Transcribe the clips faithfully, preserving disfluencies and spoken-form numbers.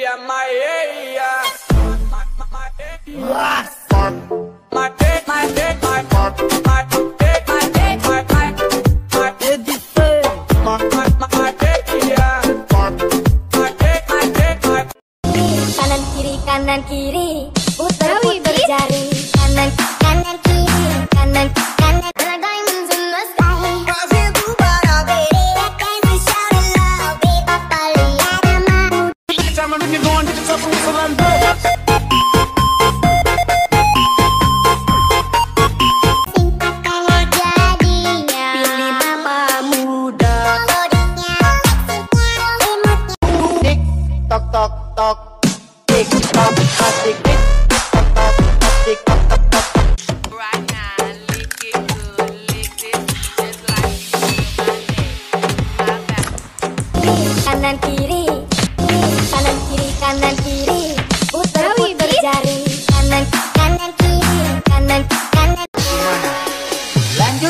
Kanan kiri kanan kiri, putar putar jari. Kanan kanan kiri, kanan kanan. Like diamonds in the sky. Kasih tu para beri, can you shout it loud, baby, papa lihat amamu. Time when you go and get yourself a whistle and blow. Tok tok tok, tik tok, asik tik tok tok, tik tok tok tok. Right now, lick it good, lick this just like you feel my back. Kanan kiri, kanan kiri kanan kiri, putar putar jari. Kanan kanan kiri, kanan kanan. Lanjut.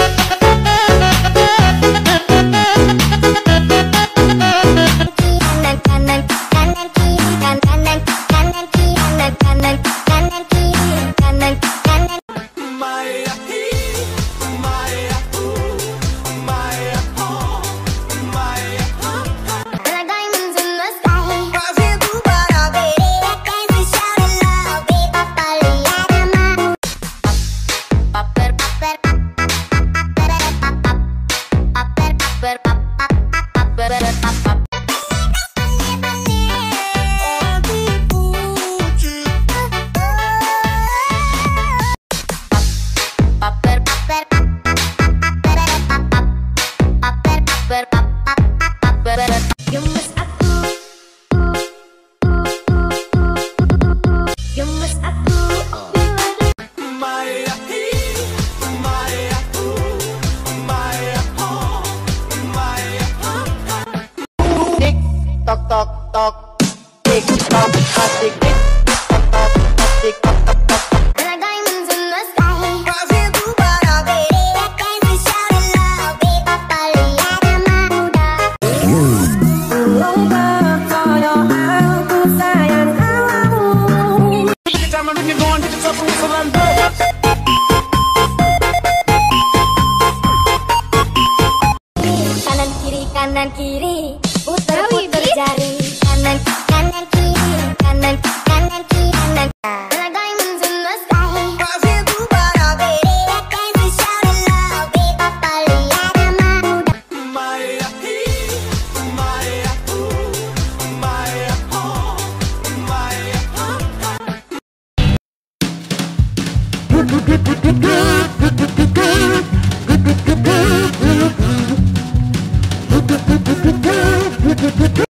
Kanan kanan kanan kiri, kanan kanan kanan kiri, kanan kanan kanan kiri, kanan kanan. Maya, Maya, Maya, Maya. Like diamonds in the sky. Kasih tu para beri, can you shout it loud, baby, papa lihat amamu. Paper paper paper paper paper paper paper. Gemes aku, gemes aku. Maya, Maya, Maya, Maya. Tik tok tok tok, tik tok, asik tik tok tok, tik tok tok tok. Like diamonds in the sky. Kasih tu para beri, can you shout it loud, baby, papa lihat amamu. Time when you go and get yourself a whistle and blow. Kanan kiri kanan kiri, putar putar jari. Kanan kanan kiri, kanan kanan kiri, kanan. Like diamonds in the sky. Kasih tu para beri, can you shout it loud, baby, papa lihat amamu. Maya, Maya, Maya, Maya.